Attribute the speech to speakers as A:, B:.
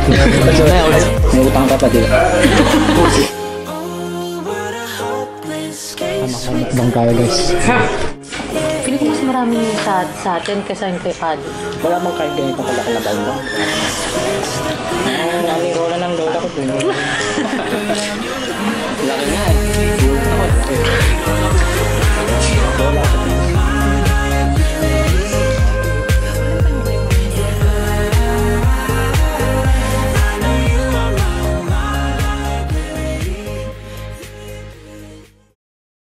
A: May utang ka pa din.
B: Bang kaya guys.
C: Pili ko mas marami yung sa atin kaysa yung kay Paddy.
A: Wala bang kahit ganito kalaki na baon ba? Ang rola ng lola ko din. Laki nga eh.